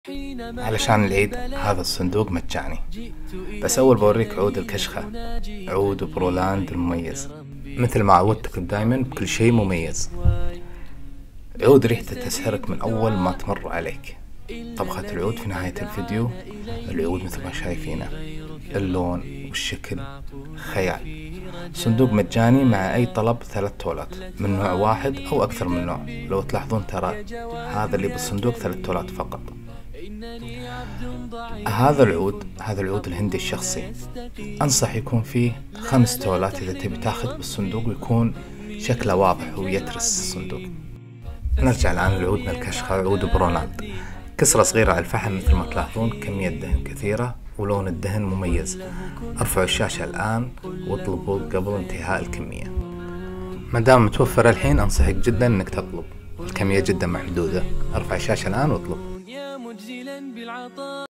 علشان العيد هذا الصندوق مجاني. بس أول بوريك عود الكشخة، عود برولاند المميز مثل ما عودتكم دايما بكل شيء مميز. عود ريحته تسحرك من أول ما تمر عليك. طبخة العود في نهاية الفيديو. العود مثل ما شايفينه، اللون والشكل خيال. صندوق مجاني مع أي طلب 3 تولات من نوع واحد أو أكثر من نوع. لو تلاحظون ترى هذا اللي بالصندوق 3 تولات فقط. هذا العود الهندي الشخصي، أنصح يكون فيه 5 تولات إذا تبي تاخذ بالصندوق ويكون شكله واضح ويترس الصندوق. نرجع الآن لعودنا الكشخة، عود بروناند. كسرة صغيرة على الفحم مثل ما تلاحظون، كمية دهن كثيرة ولون الدهن مميز. ارفعوا الشاشة الآن واطلبوا قبل انتهاء الكمية. ما دام متوفر الحين أنصحك جدا إنك تطلب، الكمية جدا محدودة. ارفع الشاشة الآن واطلب.